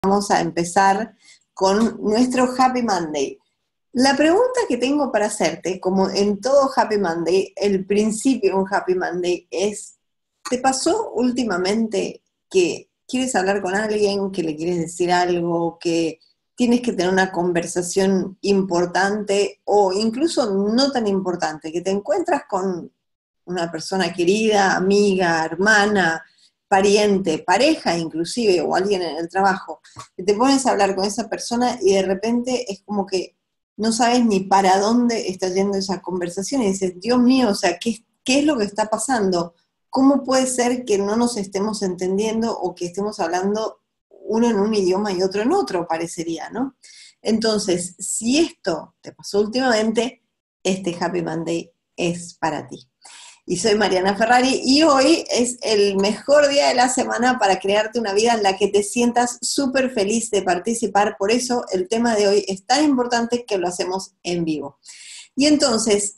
Vamos a empezar con nuestro Happy Monday. La pregunta que tengo para hacerte, como en todo Happy Monday, el principio de un Happy Monday es, ¿te pasó últimamente que quieres hablar con alguien, que le quieres decir algo, que tienes que tener una conversación importante o incluso no tan importante, que te encuentras con una persona querida, amiga, hermana, pariente, pareja inclusive, o alguien en el trabajo, que te pones a hablar con esa persona y de repente es como que no sabes ni para dónde está yendo esa conversación y dices, Dios mío, o sea, ¿qué es lo que está pasando? ¿Cómo puede ser que no nos estemos entendiendo o que estemos hablando uno en un idioma y otro en otro, parecería, ¿no? Entonces, si esto te pasó últimamente, este Happy Monday es para ti. Y soy Mariana Ferrari y hoy es el mejor día de la semana para crearte una vida en la que te sientas súper feliz de participar. Por eso el tema de hoy es tan importante que lo hacemos en vivo. Y entonces,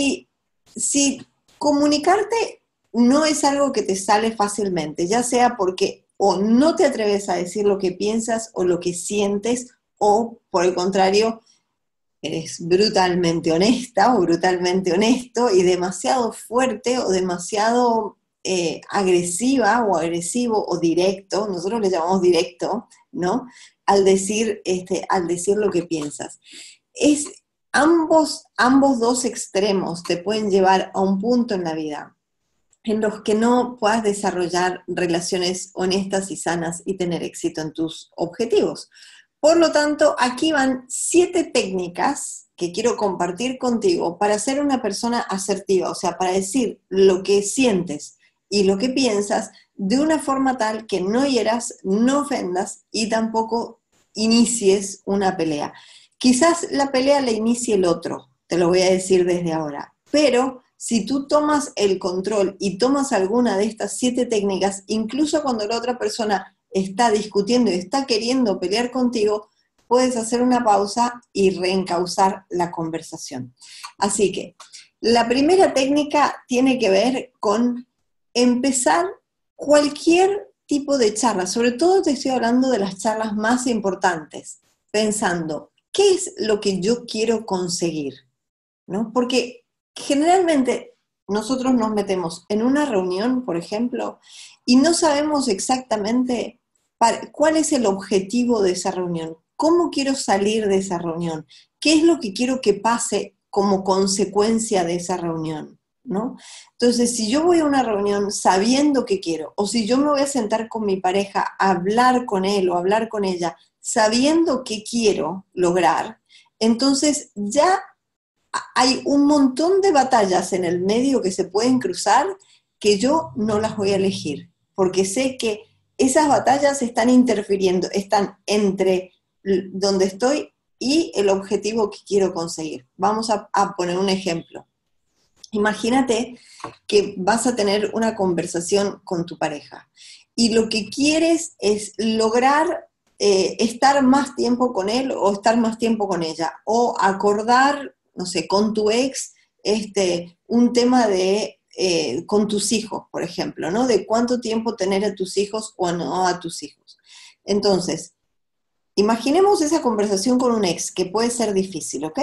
si comunicarte no es algo que te sale fácilmente, ya sea porque o no te atreves a decir lo que piensas o lo que sientes, o por el contrario, eres brutalmente honesta o brutalmente honesto y demasiado fuerte o demasiado agresiva o agresivo o directo, nosotros le llamamos directo, ¿no? Al decir lo que piensas. Es, ambos dos extremos te pueden llevar a un punto en la vida en los que no puedas desarrollar relaciones honestas y sanas y tener éxito en tus objetivos. Por lo tanto, aquí van 7 técnicas que quiero compartir contigo para ser una persona asertiva, o sea, para decir lo que sientes y lo que piensas de una forma tal que no hieras, no ofendas y tampoco inicies una pelea. Quizás la pelea la inicie el otro, te lo voy a decir desde ahora, pero si tú tomas el control y tomas alguna de estas 7 técnicas, incluso cuando la otra persona está discutiendo y está queriendo pelear contigo, puedes hacer una pausa y reencauzar la conversación. Así que la primera técnica tiene que ver con empezar cualquier tipo de charla, sobre todo te estoy hablando de las charlas más importantes, pensando, ¿qué es lo que yo quiero conseguir? ¿No? Porque generalmente nosotros nos metemos en una reunión, por ejemplo, y no sabemos exactamente cuál es el objetivo de esa reunión, cómo quiero salir de esa reunión, qué es lo que quiero que pase como consecuencia de esa reunión, ¿no? Entonces, si yo voy a una reunión sabiendo qué quiero, o si yo me voy a sentar con mi pareja a hablar con él o hablar con ella, sabiendo qué quiero lograr, entonces ya hay un montón de batallas en el medio que se pueden cruzar que yo no las voy a elegir, porque sé que esas batallas están interfiriendo, están entre donde estoy y el objetivo que quiero conseguir. Vamos a poner un ejemplo. Imagínate que vas a tener una conversación con tu pareja y lo que quieres es lograr estar más tiempo con él o estar más tiempo con ella, o acordar, no sé, con tu ex, un tema de, con tus hijos, por ejemplo, ¿no? De cuánto tiempo tener a tus hijos o no a tus hijos. Entonces, imaginemos esa conversación con un ex, que puede ser difícil, ¿ok?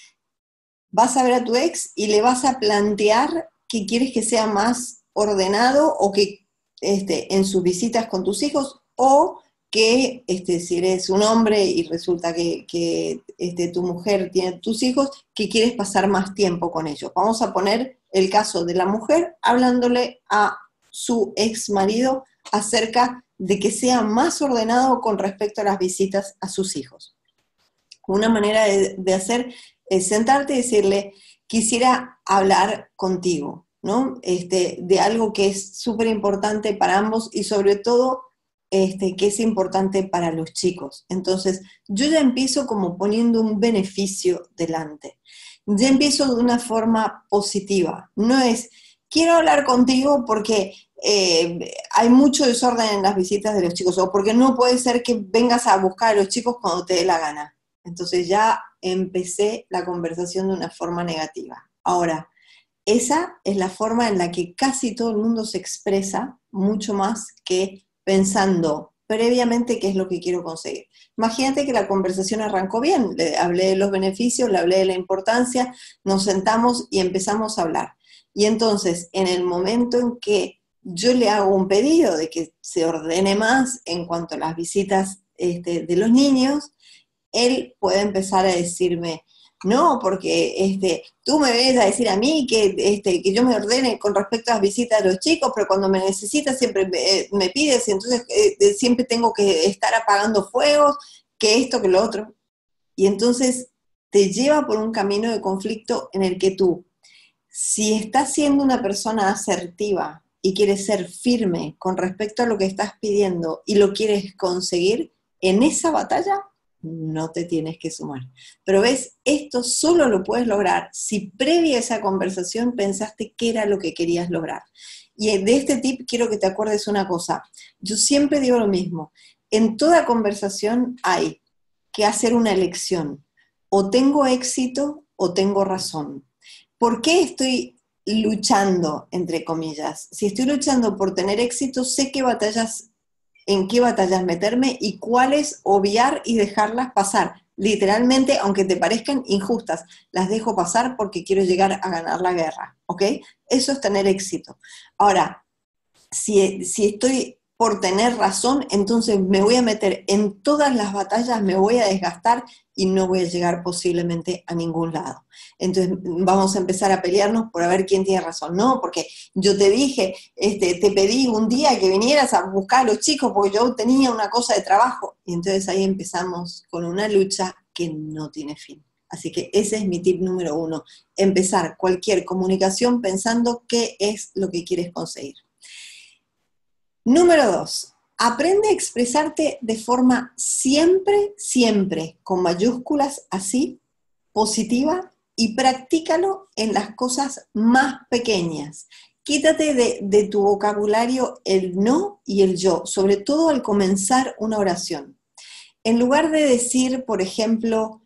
Vas a ver a tu ex y le vas a plantear que quieres que sea más ordenado o que en sus visitas con tus hijos, o que si eres un hombre y resulta que tu mujer tiene tus hijos, que quieres pasar más tiempo con ellos. Vamos a poner el caso de la mujer hablándole a su ex marido acerca de que sea más ordenado con respecto a las visitas a sus hijos. Una manera de hacer es sentarte y decirle, quisiera hablar contigo, ¿no? De algo que es súper importante para ambos y sobre todo que es importante para los chicos. Entonces, yo ya empiezo como poniendo un beneficio delante. Ya empiezo de una forma positiva. No es, quiero hablar contigo porque hay mucho desorden en las visitas de los chicos, o porque no puede ser que vengas a buscar a los chicos cuando te dé la gana. Entonces ya empecé la conversación de una forma negativa. Ahora, esa es la forma en la que casi todo el mundo se expresa, mucho más que pensando previamente qué es lo que quiero conseguir. Imagínate que la conversación arrancó bien, le hablé de los beneficios, le hablé de la importancia, nos sentamos y empezamos a hablar. Y entonces, en el momento en que yo le hago un pedido de que se ordene más en cuanto a las visitas de los niños, él puede empezar a decirme, no, porque tú me vienes a decir a mí que yo me ordene con respecto a las visitas de los chicos, pero cuando me necesitas siempre me pides, y entonces siempre tengo que estar apagando fuegos, que esto, que lo otro. Y entonces te lleva por un camino de conflicto en el que tú, si estás siendo una persona asertiva y quieres ser firme con respecto a lo que estás pidiendo y lo quieres conseguir, en esa batalla no te tienes que sumar. Pero ves, esto solo lo puedes lograr si previa a esa conversación pensaste qué era lo que querías lograr. Y de este tip quiero que te acuerdes una cosa. Yo siempre digo lo mismo. En toda conversación hay que hacer una elección. O tengo éxito o tengo razón. ¿Por qué estoy luchando, entre comillas? Si estoy luchando por tener éxito, sé en qué batallas meterme y cuáles obviar y dejarlas pasar. Literalmente, aunque te parezcan injustas, las dejo pasar porque quiero llegar a ganar la guerra, ¿ok? Eso es tener éxito. Ahora, si estoy por tener razón, entonces me voy a meter en todas las batallas, me voy a desgastar y no voy a llegar posiblemente a ningún lado. Entonces vamos a empezar a pelearnos por a ver quién tiene razón. No, porque yo te dije, te pedí un día que vinieras a buscar a los chicos porque yo tenía una cosa de trabajo. Y entonces ahí empezamos con una lucha que no tiene fin. Así que ese es mi tip número 1, empezar cualquier comunicación pensando qué es lo que quieres conseguir. Número 2, aprende a expresarte de forma siempre, siempre, con mayúsculas así, positiva, y practícalo en las cosas más pequeñas. Quítate de tu vocabulario el no y el yo, sobre todo al comenzar una oración. En lugar de decir, por ejemplo,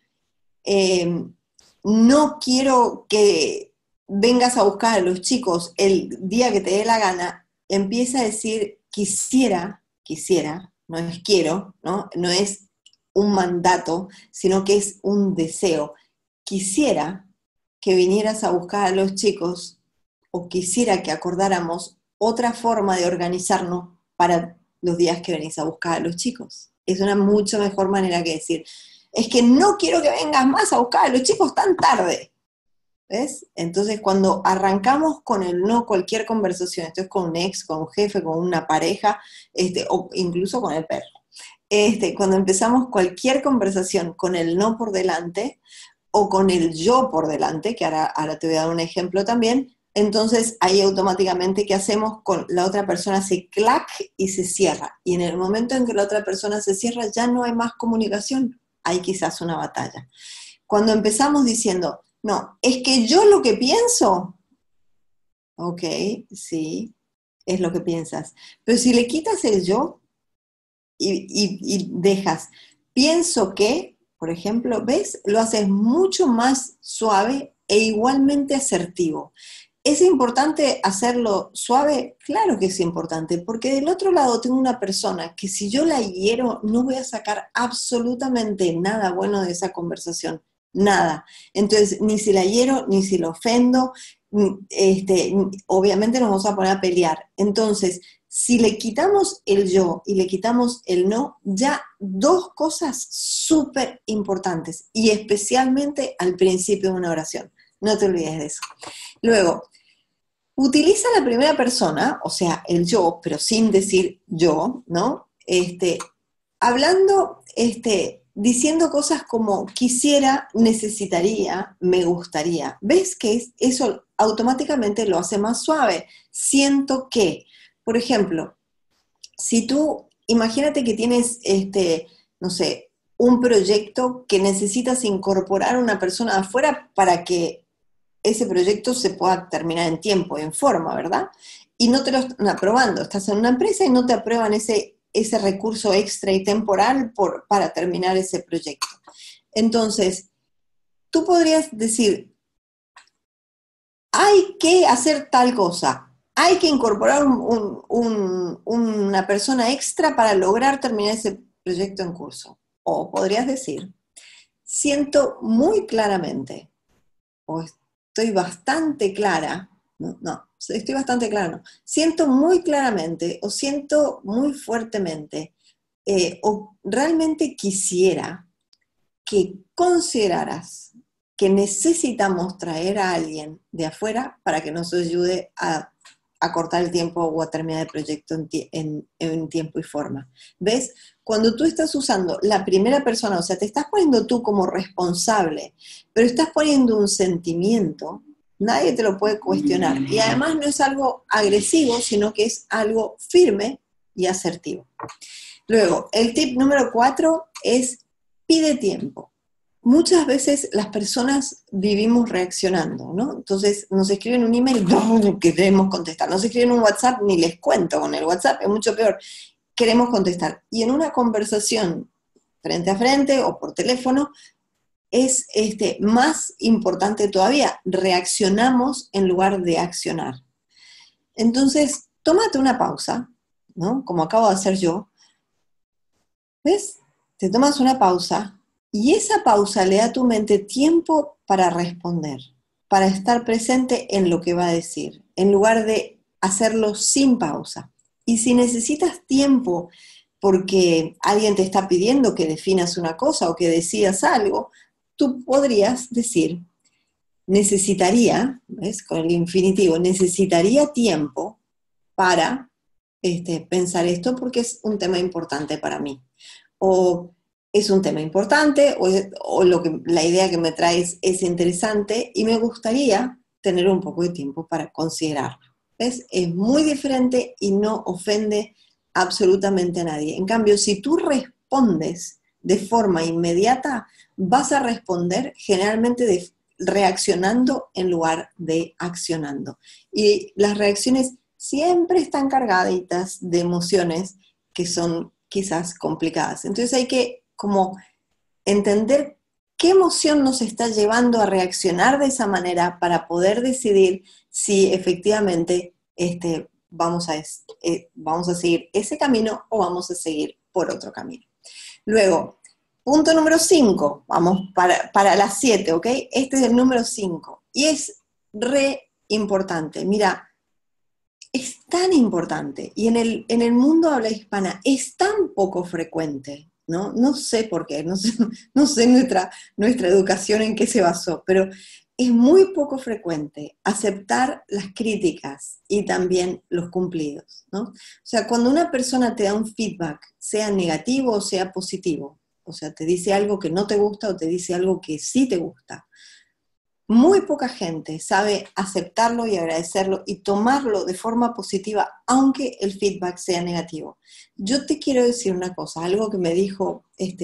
no quiero que vengas a buscar a los chicos el día que te dé la gana, empieza a decir quisiera, no es quiero, ¿no? No es un mandato, sino que es un deseo. Quisiera que vinieras a buscar a los chicos o quisiera que acordáramos otra forma de organizarnos para los días que venís a buscar a los chicos. Es una mucho mejor manera que decir, es que no quiero que vengas más a buscar a los chicos tan tarde. ¿Ves? Entonces, cuando arrancamos con el no, cualquier conversación, esto es con un ex, con un jefe, con una pareja, o incluso con el perro. Cuando empezamos cualquier conversación con el no por delante, o con el yo por delante, que ahora te voy a dar un ejemplo también, entonces ahí automáticamente, ¿qué hacemos? Con la otra persona hace clac y se cierra. Y en el momento en que la otra persona se cierra, ya no hay más comunicación, hay quizás una batalla. Cuando empezamos diciendo, no, es que yo lo que pienso, ok, sí, es lo que piensas. Pero si le quitas el yo y dejas, pienso que, por ejemplo, ¿ves? Lo haces mucho más suave e igualmente asertivo. ¿Es importante hacerlo suave? Claro que es importante, porque del otro lado tengo una persona que si yo la hiero no voy a sacar absolutamente nada bueno de esa conversación. Nada. Entonces, ni si la hiero, ni si la ofendo, obviamente nos vamos a poner a pelear. Entonces, si le quitamos el yo y le quitamos el no, ya dos cosas súper importantes, y especialmente al principio de una oración. No te olvides de eso. Luego, utiliza la primera persona, o sea, el yo, pero sin decir yo, ¿no? Hablando, diciendo cosas como quisiera, necesitaría, me gustaría. ¿Ves que eso automáticamente lo hace más suave? Siento que, por ejemplo, si tú, imagínate que tienes, no sé, un proyecto que necesitas incorporar a una persona de afuera para que ese proyecto se pueda terminar en tiempo, en forma, ¿verdad? Y no te lo están aprobando. Estás en una empresa y no te aprueban ese recurso extra y temporal para terminar ese proyecto. Entonces, tú podrías decir, hay que hacer tal cosa. hay que incorporar una persona extra para lograr terminar ese proyecto en curso. O podrías decir, siento muy claramente, o estoy bastante clara, no, estoy bastante clara, no, siento muy claramente o siento muy fuertemente, o realmente quisiera que consideraras que necesitamos traer a alguien de afuera para que nos ayude a cortar el tiempo o a terminar el proyecto en tiempo y forma. ¿Ves? Cuando tú estás usando la primera persona, o sea, te estás poniendo tú como responsable, pero estás poniendo un sentimiento, nadie te lo puede cuestionar. Y además no es algo agresivo, sino que es algo firme y asertivo. Luego, el tip número 4 es pide tiempo. Muchas veces las personas vivimos reaccionando, ¿no? Entonces nos escriben un email, ¡bum!, queremos contestar. Nos escriben un WhatsApp, ni les cuento, con el WhatsApp es mucho peor. Queremos contestar. Y en una conversación frente a frente o por teléfono es más importante todavía. Reaccionamos en lugar de accionar. Entonces, tómate una pausa, ¿no? Como acabo de hacer yo. ¿Ves? Te tomas una pausa y esa pausa le da a tu mente tiempo para responder, para estar presente en lo que va a decir, en lugar de hacerlo sin pausa. Y si necesitas tiempo porque alguien te está pidiendo que definas una cosa o que decidas algo, tú podrías decir, necesitaría, ¿ves? Con el infinitivo, necesitaría tiempo para pensar esto porque es un tema importante para mí. O es un tema importante, o la idea que me traes es interesante y me gustaría tener un poco de tiempo para considerarlo. ¿Ves? Es muy diferente y no ofende absolutamente a nadie. En cambio, si tú respondes de forma inmediata, vas a responder generalmente reaccionando en lugar de accionando. Y las reacciones siempre están cargaditas de emociones que son quizás complicadas. Entonces hay que como entender qué emoción nos está llevando a reaccionar de esa manera para poder decidir si efectivamente vamos a seguir ese camino o vamos a seguir por otro camino. Luego, punto número 5, vamos para las 7, ¿ok? Este es el número 5 y es re importante. Mira, es tan importante y en el mundo habla hispana es tan poco frecuente, ¿no? No sé por qué, no sé nuestra educación en qué se basó, pero es muy poco frecuente aceptar las críticas y también los cumplidos, ¿no? O sea, cuando una persona te da un feedback, sea negativo o sea positivo, o sea, te dice algo que no te gusta o te dice algo que sí te gusta, muy poca gente sabe aceptarlo y agradecerlo y tomarlo de forma positiva, aunque el feedback sea negativo. Yo te quiero decir una cosa, algo que me dijo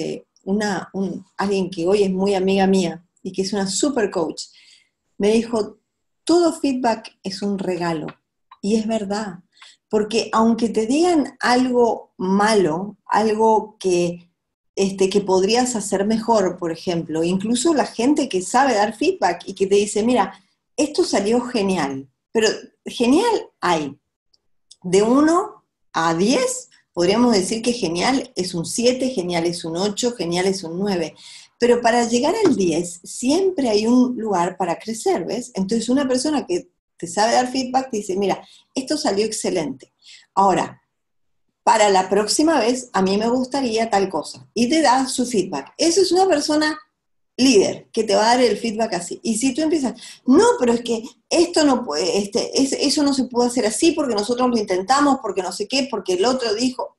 alguien que hoy es muy amiga mía y que es una super coach. Me dijo, todo feedback es un regalo. Y es verdad, porque aunque te digan algo malo, algo que podrías hacer mejor, por ejemplo. Incluso la gente que sabe dar feedback y que te dice, mira, esto salió genial, pero genial hay. De 1 a 10, podríamos decir que genial es un 7, genial es un 8, genial es un 9. Pero para llegar al 10, siempre hay un lugar para crecer, ¿ves? Entonces una persona que te sabe dar feedback te dice, mira, esto salió excelente. Ahora, para la próxima vez a mí me gustaría tal cosa. Y te da su feedback. Eso es una persona líder que te va a dar el feedback así. Y si tú empiezas, no, pero es que esto no puede, eso no se puede hacer así porque nosotros lo intentamos, porque no sé qué, porque el otro dijo.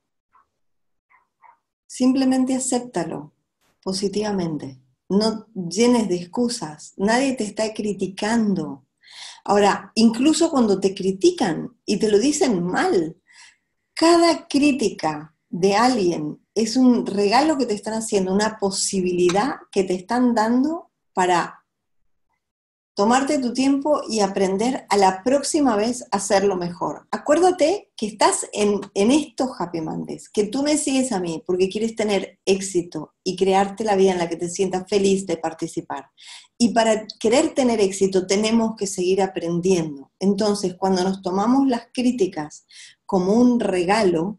Simplemente acéptalo positivamente. No llenes de excusas. Nadie te está criticando. Ahora, incluso cuando te critican y te lo dicen mal, cada crítica de alguien es un regalo que te están haciendo, una posibilidad que te están dando para tomarte tu tiempo y aprender a la próxima vez hacerlo mejor. Acuérdate que estás en estos Happy Mondays, que tú me sigues a mí porque quieres tener éxito y crearte la vida en la que te sientas feliz de participar. Y para querer tener éxito tenemos que seguir aprendiendo. Entonces, cuando nos tomamos las críticas como un regalo,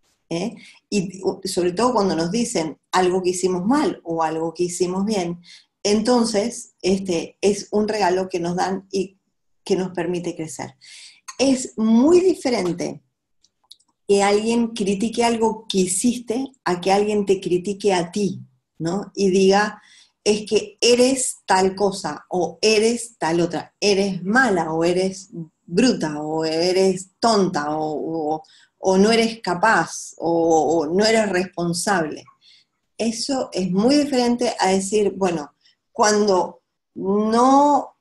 y sobre todo cuando nos dicen algo que hicimos mal o algo que hicimos bien, entonces es un regalo que nos dan y que nos permite crecer. Es muy diferente que alguien critique algo que hiciste a que alguien te critique a ti, ¿no? Y diga, es que eres tal cosa o eres tal otra, eres mala o eres bruta o eres tonta o no eres capaz o no eres responsable. Eso es muy diferente a decir, bueno, cuando no,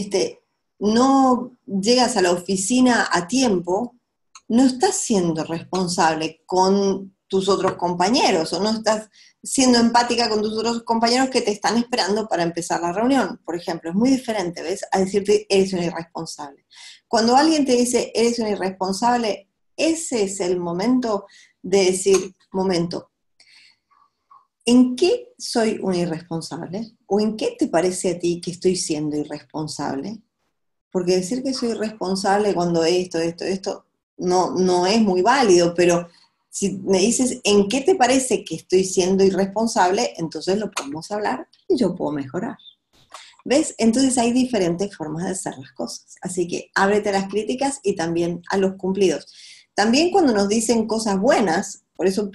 no llegas a la oficina a tiempo, no estás siendo responsable con tus otros compañeros o no estás siendo empática con tus otros compañeros que te están esperando para empezar la reunión, por ejemplo. Es muy diferente, ¿ves? A decirte, eres un irresponsable. Cuando alguien te dice, eres un irresponsable, ese es el momento de decir, momento, ¿en qué soy un irresponsable? ¿O en qué te parece a ti que estoy siendo irresponsable? Porque decir que soy irresponsable cuando esto, no es muy válido, pero si me dices en qué te parece que estoy siendo irresponsable, entonces lo podemos hablar y yo puedo mejorar. ¿Ves? Entonces hay diferentes formas de hacer las cosas. Así que ábrete a las críticas y también a los cumplidos. También cuando nos dicen cosas buenas, por eso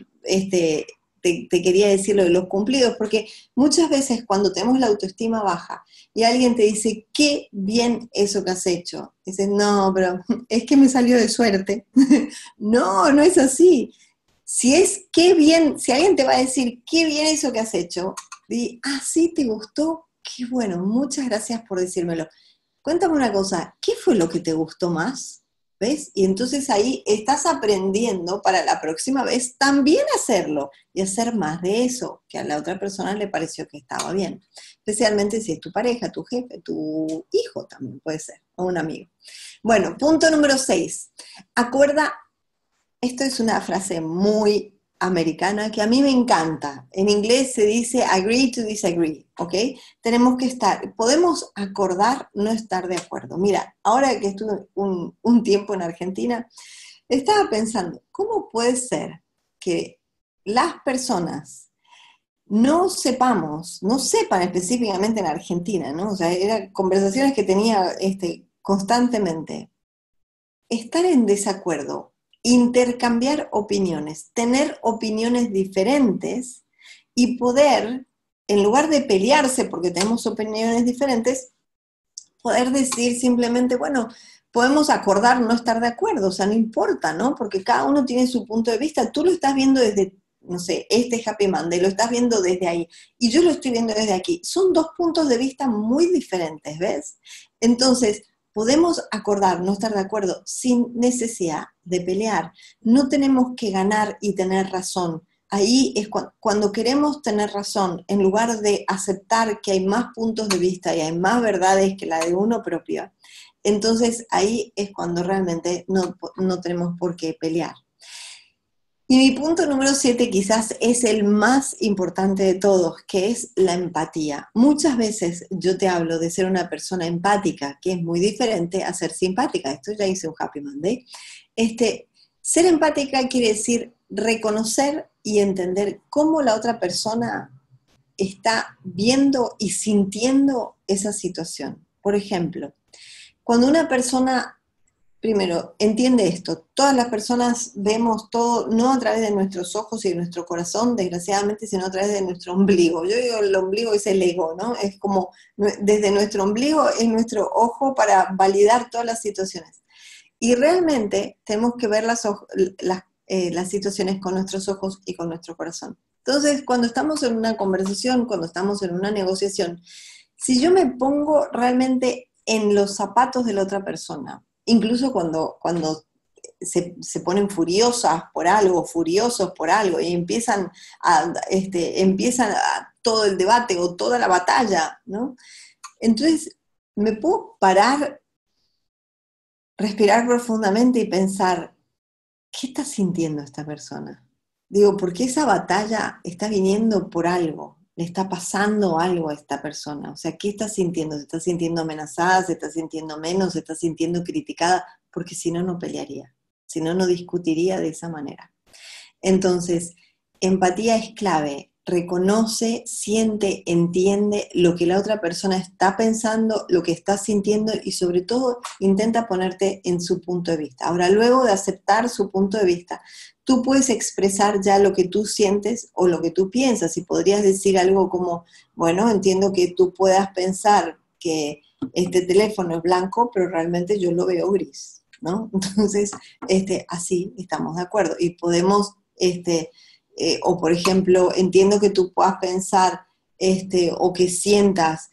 te quería decir lo de los cumplidos, porque muchas veces cuando tenemos la autoestima baja y alguien te dice, qué bien eso que has hecho, dices, no, pero es que me salió de suerte. No, no es así. Si es qué bien, si alguien te va a decir, qué bien eso que has hecho, di, sí, te gustó, qué bueno, muchas gracias por decírmelo. Cuéntame una cosa, ¿qué fue lo que te gustó más? ¿Ves? Y entonces ahí estás aprendiendo para la próxima vez también hacerlo y hacer más de eso, que a la otra persona le pareció que estaba bien. Especialmente si es tu pareja, tu jefe, tu hijo también puede ser, o un amigo. Bueno, punto número 6. Acuerda, esto es una frase muy americana que a mí me encanta. En inglés se dice agree to disagree, ¿ok? Tenemos que podemos acordar no estar de acuerdo. Mira, ahora que estuve un tiempo en Argentina, estaba pensando, ¿cómo puede ser que las personas no sepan específicamente en Argentina, ¿no? O sea, eran conversaciones que tenía constantemente, estar en desacuerdo, intercambiar opiniones, tener opiniones diferentes y poder, en lugar de pelearse porque tenemos opiniones diferentes, poder decir simplemente, bueno, podemos acordar no estar de acuerdo, o sea, no importa, ¿no? Porque cada uno tiene su punto de vista, tú lo estás viendo desde, no sé, Happy Monday, lo estás viendo desde ahí, y yo lo estoy viendo desde aquí. Son dos puntos de vista muy diferentes, ¿ves? Entonces, podemos acordar no estar de acuerdo sin necesidad de pelear. No tenemos que ganar y tener razón. Ahí es cuando queremos tener razón, en lugar de aceptar que hay más puntos de vista y hay más verdades que la de uno propio, entonces ahí es cuando realmente no tenemos por qué pelear. Y mi punto número 7 quizás es el más importante de todos, que es la empatía. Muchas veces yo te hablo de ser una persona empática, que es muy diferente a ser simpática. Esto ya hice un Happy Monday. Ser empática quiere decir reconocer y entender cómo la otra persona está viendo y sintiendo esa situación. Por ejemplo, cuando una persona, primero, entiende esto, todas las personas vemos todo, no a través de nuestros ojos y de nuestro corazón, desgraciadamente, sino a través de nuestro ombligo. Yo digo, el ombligo es el ego, ¿no? Es como, desde nuestro ombligo es nuestro ojo para validar todas las situaciones. Y realmente tenemos que ver las situaciones con nuestros ojos y con nuestro corazón. Entonces, cuando estamos en una conversación, cuando estamos en una negociación, si yo me pongo realmente en los zapatos de la otra persona, incluso cuando se ponen furiosas por algo, furiosos por algo, y empiezan todo el debate o toda la batalla, ¿no? Entonces, me puedo parar, respirar profundamente y pensar, ¿qué está sintiendo esta persona? Digo, porque esa batalla está viniendo por algo, le está pasando algo a esta persona. O sea, ¿qué está sintiendo? ¿Se está sintiendo amenazada? ¿Se está sintiendo menos? ¿Se está sintiendo criticada? Porque si no, no pelearía. Si no, no discutiría de esa manera. Entonces, empatía es clave. Reconoce, siente, entiende lo que la otra persona está pensando, lo que está sintiendo y sobre todo intenta ponerte en su punto de vista. Ahora, luego de aceptar su punto de vista, tú puedes expresar ya lo que tú sientes o lo que tú piensas y podrías decir algo como, bueno, entiendo que tú puedas pensar que este teléfono es blanco, pero realmente yo lo veo gris, ¿no? Entonces, así estamos de acuerdo y podemos o por ejemplo, entiendo que tú puedas pensar o que sientas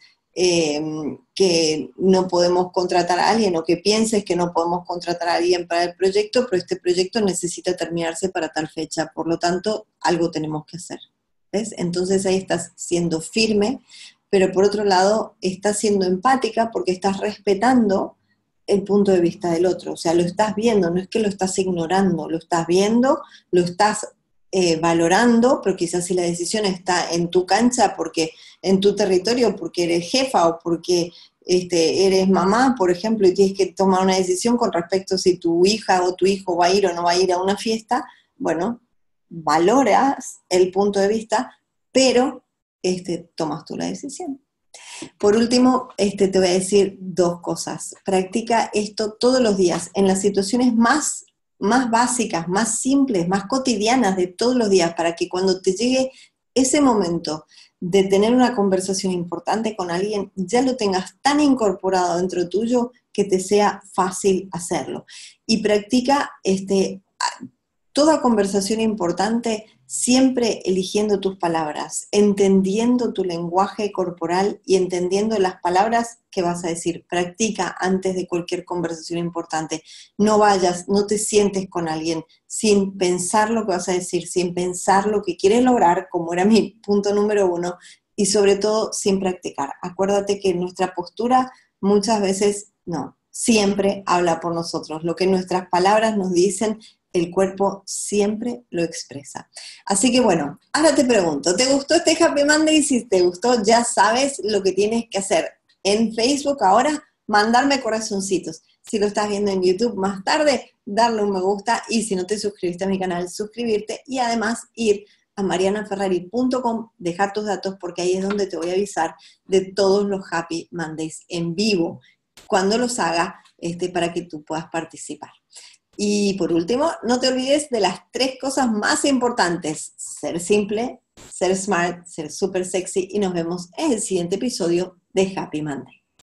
que no podemos contratar a alguien o que pienses que no podemos contratar a alguien para el proyecto, pero este proyecto necesita terminarse para tal fecha, por lo tanto, algo tenemos que hacer. ¿Ves? Entonces ahí estás siendo firme, pero por otro lado, estás siendo empática porque estás respetando el punto de vista del otro, o sea, lo estás viendo, no es que lo estás ignorando, lo estás viendo, lo estás valorando, pero quizás si la decisión está en tu cancha, porque en tu territorio, porque eres jefa o porque eres mamá, por ejemplo, y tienes que tomar una decisión con respecto a si tu hija o tu hijo va a ir o no va a ir a una fiesta, bueno, valoras el punto de vista, pero tomas tú la decisión. Por último, te voy a decir dos cosas. Practica esto todos los días, en las situaciones más básicas, más simples, más cotidianas de todos los días, para que cuando te llegue ese momento de tener una conversación importante con alguien, ya lo tengas tan incorporado dentro tuyo que te sea fácil hacerlo. Y practica toda conversación importante siempre eligiendo tus palabras, entendiendo tu lenguaje corporal y entendiendo las palabras que vas a decir. Practica antes de cualquier conversación importante. No vayas, no te sientes con alguien sin pensar lo que vas a decir, sin pensar lo que quieres lograr, como era mi punto número 1, y sobre todo sin practicar. Acuérdate que nuestra postura muchas veces, no, siempre habla por nosotros. Lo que nuestras palabras nos dicen, el cuerpo siempre lo expresa. Así que bueno, ahora te pregunto, ¿te gustó este Happy Monday? Si te gustó, ya sabes lo que tienes que hacer. En Facebook ahora, mandarme corazoncitos. Si lo estás viendo en YouTube más tarde, darle un me gusta y si no te suscribiste a mi canal, suscribirte y además ir a marianaferrari.com, dejar tus datos porque ahí es donde te voy a avisar de todos los Happy Mondays en vivo, cuando los haga, para que tú puedas participar. Y por último, no te olvides de las 3 cosas más importantes: ser simple, ser smart, ser súper sexy, y nos vemos en el siguiente episodio de Happy Monday.